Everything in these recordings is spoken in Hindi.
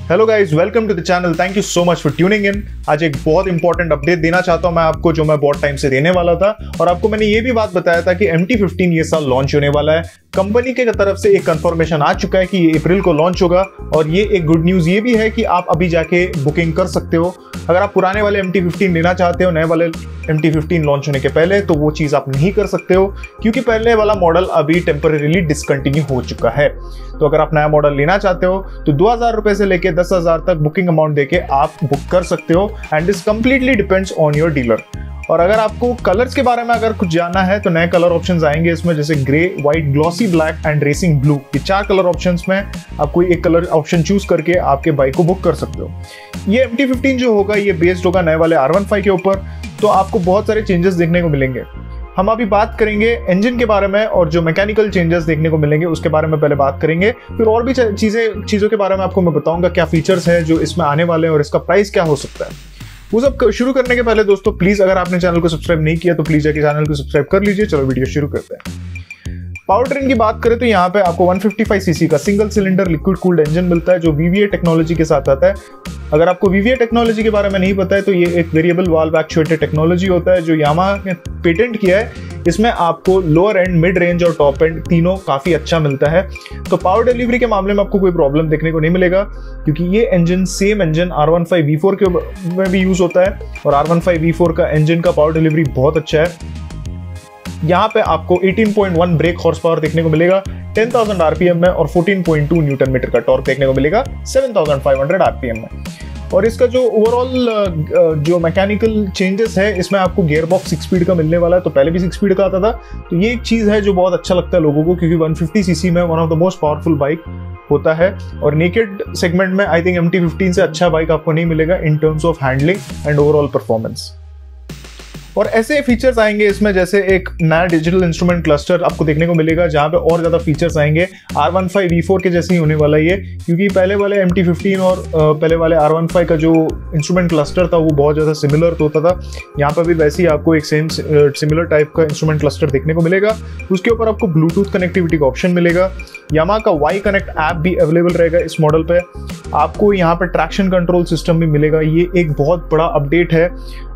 Hello guys, welcome to the channel. Thank you so much for tuning in. आज एक बहुत इंपॉर्टेंट अपडेट देना चाहता हूं मैं आपको, जो मैं बहुत टाइम से देने वाला था। और आपको मैंने ये भी बात बताया था कि MT15 ये साल लॉन्च होने वाला है। कंपनी के तरफ से एक कंफर्मेशन आ चुका है कि ये अप्रैल को लॉन्च होगा। और ये एक गुड न्यूज ये भी है कि आप अभी जाके बुकिंग कर सकते हो। अगर आप पुराने वाले MT15 लेना चाहते हो नए वाले MT15 लॉन्च होने के पहले, तो वो चीज़ आप नहीं कर सकते हो, क्योंकि पहले वाला मॉडल अभी टेम्परेरीली डिसकंटिन्यू हो चुका है। तो अगर आप नया मॉडल लेना चाहते हो तो 2000 रुपए से लेके 10,000 तक बुकिंग अमाउंट देके आप बुक कर सकते हो, and this completely depends on your dealer. और अगर आपको कलर्स के बारे में अगर कुछ जानना है तो नए कलर ऑप्शंस आएंगे इसमें, जैसे grey, white, glossy black and racing blue. ये 4 कलर ऑप्शंस में आप कोई एक कलर ऑप्शन चूज करके आपके बाइक को बुक कर सकते हो। ये MT15 जो होगा ये बेस्ड होगा नए वाले R15 के ऊपर, तो आपको बहुत सारे चेंजेस देखने को मिलेंगे। हम अभी बात करेंगे इंजन के बारे में, और जो मैकेनिकल चेंजेस देखने को मिलेंगे उसके बारे में पहले बात करेंगे। फिर और भी चीज़ों के बारे में आपको मैं बताऊंगा, क्या फीचर्स हैं जो इसमें आने वाले हैं और इसका प्राइस क्या हो सकता है। वो सब शुरू करने के पहले दोस्तों, प्लीज अगर आपने चैनल को सब्सक्राइब नहीं किया तो प्लीज जाके चैनल को सब्सक्राइब कर लीजिए। चलो वीडियो शुरू करते हैं। पावर ट्रेन की बात करें तो यहाँ पे आपको 155 सीसी का single cylinder liquid cooled engine मिलता है, जो VVA टेक्नोलॉजी के साथ आता है। अगर आपको VVA टेक्नोलॉजी के बारे में नहीं पता है तो ये एक वेरिएबल वाल्व एक्चुएटेड टेक्नोलॉजी होता है जो यामाहा ने पेटेंट किया है। इसमें आपको लोअर एंड, मिड रेंज और टॉप एंड तीनों काफी अच्छा मिलता है। तो पावर डिलीवरी के मामले में आपको कोई प्रॉब्लम देखने को नहीं मिलेगा, क्योंकि ये engine same engine R15 V4 के में भी यूज होता है, और R15 V4 का इंजन का पावर डिलीवरी बहुत अच्छा है। यहाँ पे आपको 18.1 ब्रेक हॉर्स पावर देखने को मिलेगा 10,000 RPM में, और 14.2 न्यूटन मीटर का टॉर्क देखने को मिलेगा 7,500 RPM में। और इसका जो ओवरऑल जो मैकेनिकल चेंजेस है, इसमें आपको गियर बॉक्स 6 स्पीड का मिलने वाला है। तो पहले भी 6 स्पीड का आता था, तो ये एक चीज़ है जो बहुत अच्छा लगता है लोगों को, क्योंकि 150 सीसी में one of the most powerful bike होता है। और नेकेड सेगमेंट में आई थिंक MT15 से अच्छा बाइक आपको नहीं मिलेगा in terms of handling and overall performance. और ऐसे फीचर्स आएंगे इसमें, जैसे एक नया डिजिटल इंस्ट्रूमेंट क्लस्टर आपको देखने को मिलेगा, जहां पे और ज्यादा फीचर्स आएंगे। R15 V4 के जैसे ही होने वाला ये, क्योंकि पहले वाले MT15 और पहले वाले R15 का जो इंस्ट्रूमेंट क्लस्टर था वो बहुत ज्यादा सिमिलर होता था। यहाँ पर भी वैसे ही आपको एक सेम सिमिलर टाइप का इंस्ट्रूमेंट क्लस्टर देखने को मिलेगा। उसके ऊपर आपको ब्लूटूथ कनेक्टिविटी का ऑप्शन मिलेगा। यामाहा का Y कनेक्ट ऐप भी अवेलेबल रहेगा इस मॉडल पे। आपको यहाँ पर ट्रैक्शन कंट्रोल सिस्टम भी मिलेगा, ये एक बहुत बड़ा अपडेट है।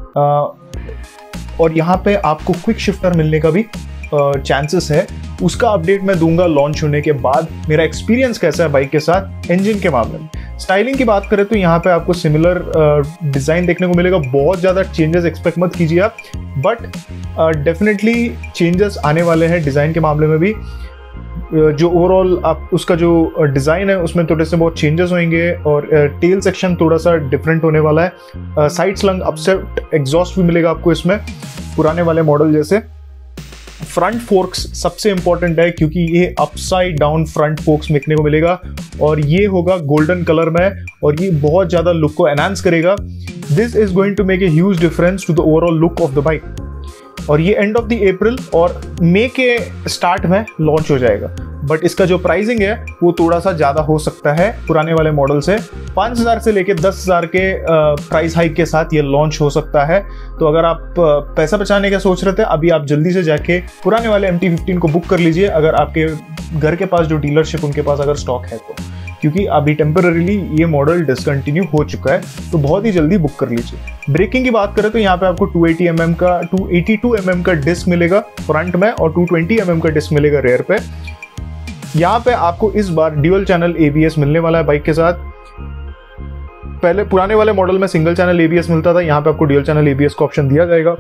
और यहाँ पे आपको क्विक शिफ्टर मिलने का भी चांसेस है। उसका अपडेट मैं दूंगा लॉन्च होने के बाद। मेरा एक्सपीरियंस कैसा है बाइक के साथ इंजन के मामले में। स्टाइलिंग की बात करें तो यहाँ पे आपको सिमिलर डिज़ाइन देखने को मिलेगा। बहुत ज़्यादा चेंजेस एक्सपेक्ट मत कीजिए आप, बट डेफिनेटली चेंजेस आने वाले हैं डिज़ाइन के मामले में भी। जो ओवरऑल आप उसका जो डिज़ाइन है उसमें थोड़े से बहुत चेंजेस होंगे, और टेल सेक्शन थोड़ा सा डिफरेंट होने वाला है। साइड स्लंग अपसेट एग्जॉस्ट भी मिलेगा आपको इसमें, पुराने वाले मॉडल जैसे। फ्रंट फोर्क्स सबसे इंपॉर्टेंट है, क्योंकि ये अपसाइड डाउन फ्रंट फोर्क्स देखने को मिलेगा, और ये होगा गोल्डन कलर में, और ये बहुत ज़्यादा लुक को एनहांस करेगा। This is going to make a huge difference to the overall look of the bike. और ये एंड ऑफ द अप्रैल और मई के स्टार्ट में लॉन्च हो जाएगा। बट इसका जो प्राइसिंग है वो थोड़ा सा ज़्यादा हो सकता है पुराने वाले मॉडल से। 5,000 से लेके 10,000 के प्राइस हाइक के साथ ये लॉन्च हो सकता है। तो अगर आप पैसा बचाने का सोच रहे थे, अभी आप जल्दी से जाके पुराने वाले MT15 को बुक कर लीजिए, अगर आपके घर के पास जो डीलरशिप उनके पास अगर स्टॉक है तो, क्योंकि अभी टेम्पररीली ये मॉडल डिसकंटिन्यू हो चुका है। तो बहुत ही जल्दी बुक कर लीजिए। ब्रेकिंग की बात करें तो यहाँ पे आपको 282 mm का डिस्क मिलेगा फ्रंट में, और 220 mm का डिस्क मिलेगा रेयर पे। यहाँ पे आपको इस बार ड्यूअल चैनल ABS मिलने वाला है बाइक के साथ। पहले पुराने वाले मॉडल में सिंगल चैनल ABS मिलता था, यहाँ पे आपको ड्यूअल चैनल ABS का ऑप्शन दिया जाएगा।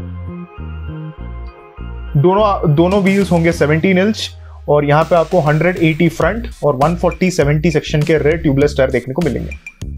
दोनों व्हील्स होंगे 17 इंच, और यहाँ पे आपको 180 फ्रंट और 140/70 सेक्शन के रेयर ट्यूबलेस टायर देखने को मिलेंगे।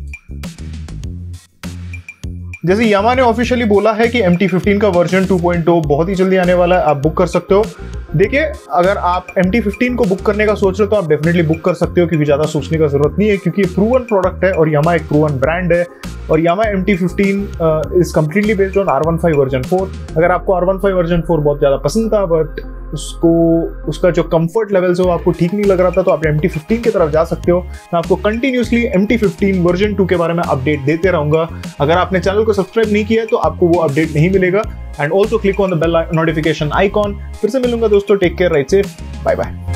जैसे यामाहा ने ऑफिशियली बोला है कि MT15 का वर्जन 2.0 बहुत ही जल्दी आने वाला है, आप बुक कर सकते हो। देखिए, अगर आप MT15 को बुक करने का सोच रहे हो तो आप डेफिनेटली बुक कर सकते हो, क्योंकि ज़्यादा सोचने का जरूरत नहीं है, क्योंकि प्रूवन प्रोडक्ट है और यामाहा एक प्रूवन ब्रांड है। और Yamaha MT15 is completely based on R15 version 4। अगर आपको R15 वर्जन 4 बहुत ज़्यादा पसंद था, बट उसका जो कंफर्ट लेवल है वो आपको ठीक नहीं लग रहा था, तो आप MT15 की तरफ जा सकते हो। मैं आपको कंटिन्यूसली MT15 वर्जन 2 के बारे में अपडेट देते रहूंगा। अगर आपने चैनल को सब्सक्राइब नहीं किया है तो आपको वो अपडेट नहीं मिलेगा। And also click on the bell notification icon. फिर से मिलूंगा दोस्तों, take care, ride safe, bye bye.